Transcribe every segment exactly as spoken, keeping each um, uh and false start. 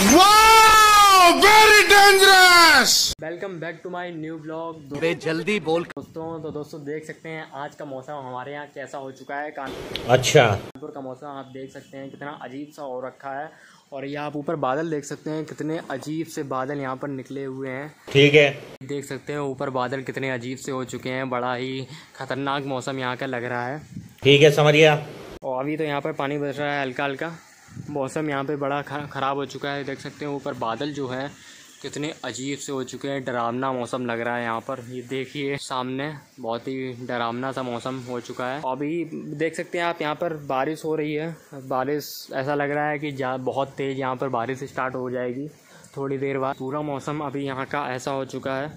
Very dangerous. Welcome back to my new blog. जल्दी बोल दोस्तों तो दोस्तों देख सकते हैं आज का मौसम हमारे यहाँ कैसा हो चुका है। कानपुर अच्छा कानपुर का मौसम आप देख सकते हैं कितना अजीब सा हो रखा है। और ये आप ऊपर बादल देख सकते हैं कितने अजीब से बादल यहाँ पर निकले हुए हैं। ठीक है, देख सकते हैं ऊपर बादल कितने अजीब से हो चुके हैं। बड़ा ही खतरनाक मौसम यहाँ का लग रहा है। ठीक है, समझ गया। और अभी तो यहाँ पर पानी बरस रहा है हल्का हल्का। मौसम यहाँ पे बड़ा ख़राब हो चुका है। देख सकते हैं ऊपर बादल जो है कितने अजीब से हो चुके हैं। डरावना मौसम लग रहा है यहाँ पर। ये देखिए सामने बहुत ही डरावना सा मौसम हो चुका है। अभी देख सकते हैं आप यहाँ पर बारिश हो रही है। बारिश ऐसा लग रहा है कि जा बहुत तेज़ यहाँ पर बारिश स्टार्ट हो जाएगी थोड़ी देर बाद। पूरा मौसम अभी यहाँ का ऐसा हो चुका है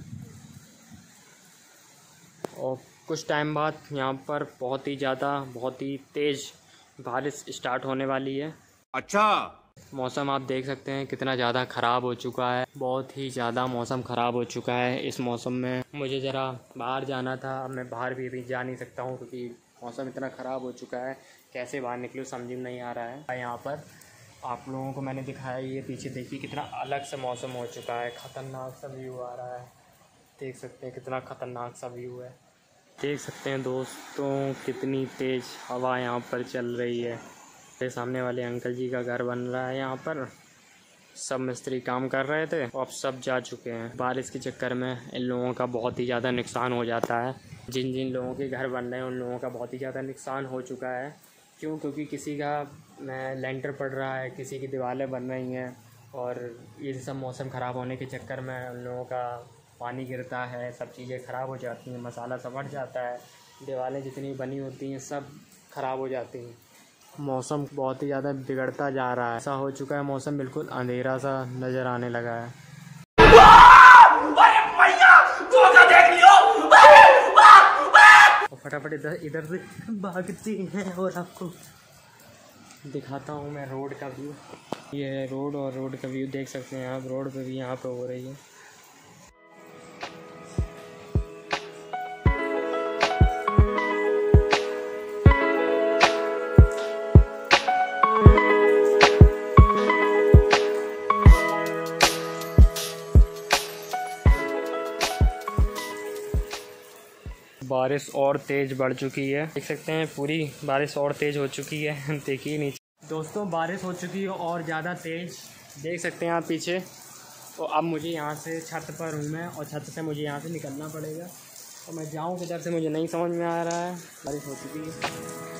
और कुछ टाइम बाद यहाँ पर बहुत ही ज़्यादा बहुत ही तेज़ बारिश स्टार्ट होने वाली है। अच्छा, मौसम आप देख सकते हैं कितना ज़्यादा ख़राब हो चुका है। बहुत ही ज़्यादा मौसम ख़राब हो चुका है। इस मौसम में मुझे ज़रा बाहर जाना था। अब मैं बाहर भी अभी जा नहीं सकता हूँ क्योंकि मौसम इतना ख़राब हो चुका है। कैसे बाहर निकलूँ समझ में नहीं आ रहा है। यहाँ पर आप लोगों को मैंने दिखाया, ये पीछे देखिए कितना अलग सा मौसम हो चुका है। ख़तरनाक सा व्यू आ रहा है। देख सकते हैं कितना ख़तरनाक सा व्यू है। देख सकते हैं दोस्तों कितनी तेज़ हवा यहाँ पर चल रही है। मेरे सामने वाले अंकल जी का घर बन रहा है। यहाँ पर सब मिस्त्री काम कर रहे थे और अब सब जा चुके हैं। बारिश के चक्कर में इन लोगों का बहुत ही ज़्यादा नुकसान हो जाता है। जिन जिन लोगों के घर बन रहे हैं उन लोगों का बहुत ही ज़्यादा नुकसान हो चुका है। क्यों? क्योंकि किसी का लेंटर पड़ रहा है, किसी की दीवारें बन रही हैं और ये सब मौसम ख़राब होने के चक्कर में उन लोगों का पानी गिरता है, सब चीज़ें ख़राब हो जाती हैं, मसाला सब हट जाता है, दीवारें जितनी बनी होती हैं सब ख़राब हो जाती हैं। मौसम बहुत ही ज़्यादा बिगड़ता जा रहा है। ऐसा हो चुका है मौसम बिल्कुल अंधेरा सा नज़र आने लगा है। फटाफट इधर इधर से भागते हैं और आपको दिखाता हूँ मैं रोड का व्यू। ये है रोड और रोड का व्यू देख सकते हैं आप। रोड पे भी यहाँ पे हो रही है। बारिश और तेज़ बढ़ चुकी है। देख सकते हैं पूरी बारिश और तेज़ हो चुकी है। देखिए नीचे दोस्तों बारिश हो चुकी है और ज़्यादा तेज़। देख सकते हैं आप पीछे। तो अब मुझे यहाँ से छत पर हूँ मैं और छत से मुझे यहाँ से निकलना पड़ेगा। और मैं जाऊँ किधर से मुझे नहीं समझ में आ रहा है। बारिश हो चुकी है।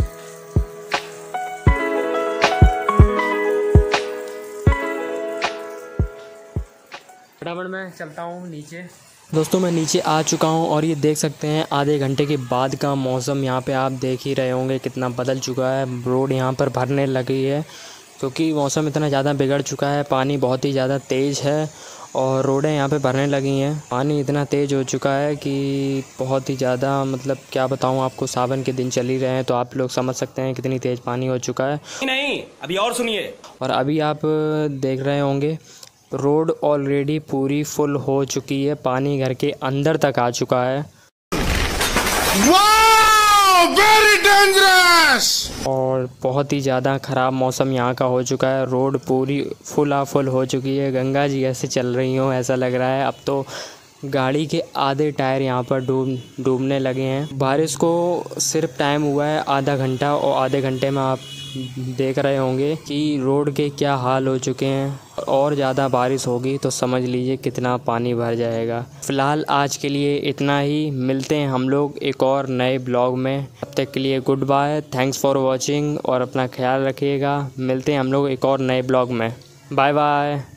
फटाफट मैं चलता हूँ नीचे। दोस्तों मैं नीचे आ चुका हूँ और ये देख सकते हैं आधे घंटे के बाद का मौसम। यहाँ पे आप देख ही रहे होंगे कितना बदल चुका है। रोड यहाँ पर भरने लगी है क्योंकि मौसम इतना ज़्यादा बिगड़ चुका है। पानी बहुत ही ज़्यादा तेज़ है और रोडें यहाँ पे भरने लगी हैं। पानी इतना तेज़ हो चुका है कि बहुत ही ज़्यादा, मतलब क्या बताऊँ आपको। सावन के दिन चल ही रहे हैं तो आप लोग समझ सकते हैं कितनी तेज़ पानी हो चुका है। नहीं, अभी और सुनिए। और अभी आप देख रहे होंगे रोड ऑलरेडी पूरी फुल हो चुकी है। पानी घर के अंदर तक आ चुका है। Very dangerous. और बहुत ही ज़्यादा ख़राब मौसम यहाँ का हो चुका है। रोड पूरी फुल फुल हो चुकी है। गंगा जी ऐसे चल रही हो ऐसा लग रहा है। अब तो गाड़ी के आधे टायर यहाँ पर डूब डूबने लगे हैं। बारिश को सिर्फ टाइम हुआ है आधा घंटा और आधे घंटे में आप देख रहे होंगे कि रोड के क्या हाल हो चुके हैं। और ज़्यादा बारिश होगी तो समझ लीजिए कितना पानी भर जाएगा। फ़िलहाल आज के लिए इतना ही। मिलते हैं हम लोग एक और नए ब्लॉग में। तब तक के लिए good bye. Thanks for watching और अपना ख्याल रखिएगा। मिलते हैं हम लोग एक और नए ब्लॉग में। Bye bye.